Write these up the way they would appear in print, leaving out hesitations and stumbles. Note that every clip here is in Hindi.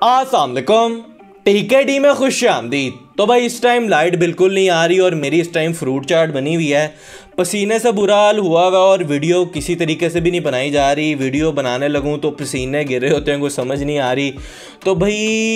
अस्सलामुअलैकुम। टीकेडी में खुश आमदीद। तो भाई इस टाइम लाइट बिल्कुल नहीं आ रही और मेरी इस टाइम फ्रूट चाट बनी हुई है। पसीने से बुरा हाल हुआ हुआ और वीडियो किसी तरीके से भी नहीं बनाई जा रही। वीडियो बनाने लगूं तो पसीने गिर रहे होते हैं, कुछ समझ नहीं आ रही। तो भाई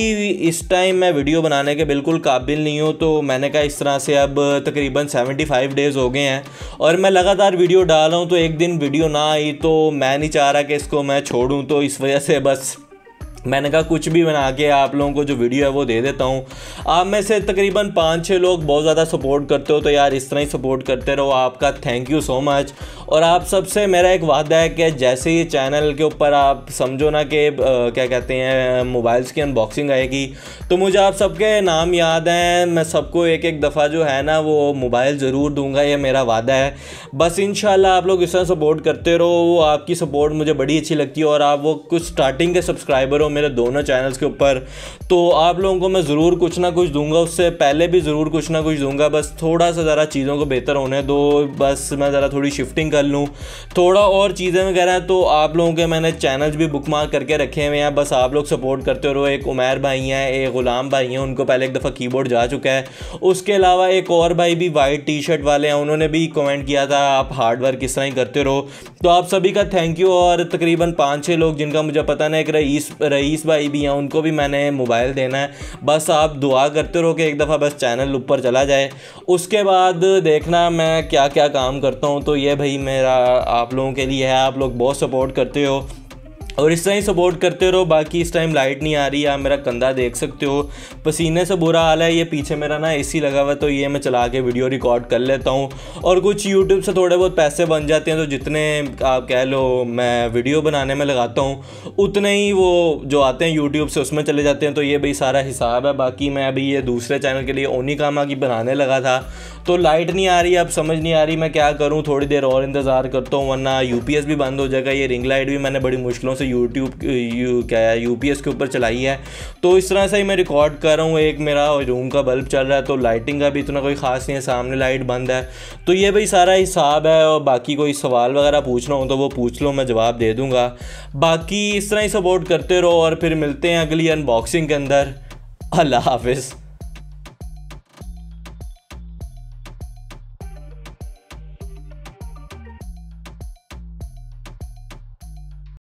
इस टाइम मैं वीडियो बनाने के बिल्कुल काबिल नहीं हूँ। तो मैंने कहा इस तरह से अब तकरीबन 75 डेज़ हो गए हैं और मैं लगातार वीडियो डाल रहा हूँ। तो एक दिन वीडियो ना आई तो मैं नहीं चाह रहा कि इसको मैं छोड़ूँ। तो इस वजह से बस मैंने कहा कुछ भी बना के आप लोगों को जो वीडियो है वो दे देता हूँ। आप में से तकरीबन 5-6 लोग बहुत ज़्यादा सपोर्ट करते हो, तो यार इस तरह ही सपोर्ट करते रहो। आपका थैंक यू सो मच। और आप सबसे मेरा एक वादा है कि जैसे ही चैनल के ऊपर आप समझो ना कि क्या कहते हैं मोबाइल्स की अनबॉक्सिंग आएगी तो मुझे आप सबके नाम याद हैं। मैं सबको एक एक दफ़ा जो है ना वो मोबाइल ज़रूर दूंगा, ये मेरा वादा है। बस इंशाल्लाह आप लोग इस तरह सपोर्ट करते रहो। वो आपकी सपोर्ट मुझे बड़ी अच्छी लगती है और आप वो कुछ स्टार्टिंग के सब्सक्राइबर हो मेरे दोनों चैनल्स के ऊपर, तो आप लोगों को मैं ज़रूर कुछ ना कुछ दूंगा। उससे पहले भी ज़रूर कुछ ना कुछ दूंगा। बस थोड़ा सा ज़रा चीज़ों को बेहतर होने दो, बस मैं ज़रा थोड़ी शिफ्टिंग कर लूँ, थोड़ा और चीज़ें वगैरह हैं। तो आप लोगों के मैंने चैनल्स भी बुकमार्क करके रखे हुए हैं, बस आप लोग सपोर्ट करते रहो। एक उमैर भाई हैं, एक ग़ुलाम भाई हैं, उनको पहले एक दफ़ा कीबोर्ड जा चुका है। उसके अलावा एक और भाई भी वाइट टी शर्ट वाले हैं, उन्होंने भी कमेंट किया था आप हार्ड वर्क इस तरह ही करते रहो। तो आप सभी का थैंक यू। और तकरीबन 5-6 लोग जिनका मुझे पता नहीं, एक रईस भाई भी हैं, उनको भी मैंने मोबाइल देना है। बस आप दुआ करते रहो कि एक दफ़ा बस चैनल ऊपर चला जाए, उसके बाद देखना मैं क्या क्या काम करता हूँ। तो ये भाई मेरा आप लोगों के लिए है, आप लोग बहुत सपोर्ट करते हो और इस तरह ही सपोर्ट करते रहो। बाकी इस टाइम लाइट नहीं आ रही है, आप मेरा कंधा देख सकते हो, पसीने से बुरा हाल है। ये पीछे मेरा ना एसी लगा हुआ है, तो ये मैं चला के वीडियो रिकॉर्ड कर लेता हूँ। और कुछ यूट्यूब से थोड़े बहुत पैसे बन जाते हैं, तो जितने आप कह लो मैं वीडियो बनाने में लगाता हूँ उतने ही वो जो आते हैं यूट्यूब से उसमें चले जाते हैं। तो ये भाई सारा हिसाब है। बाकी मैं अभी ये दूसरे चैनल के लिए ओनी कामा की बनाने लगा था, तो लाइट नहीं आ रही, अब समझ नहीं आ रही मैं क्या करूँ। थोड़ी देर और इंतज़ार करता हूँ वरना यूपीएस भी बंद हो जाएगा। ये रिंग लाइट भी मैंने बड़ी मुश्किलों से यूपीएस के ऊपर चलाई है। तो इस तरह से ही मैं रिकॉर्ड कर रहा हूँ। एक मेरा रूम का बल्ब चल रहा है, तो लाइटिंग का भी इतना कोई ख़ास नहीं है, सामने लाइट बंद है। तो ये भाई सारा हिसाब है। और बाकी कोई सवाल वगैरह पूछना हो तो वो पूछ लो, मैं जवाब दे दूँगा। बाकी इस तरह ही सपोर्ट करते रहो और फिर मिलते हैं अगली अनबॉक्सिंग के अंदर। अल्लाह हाफिज़।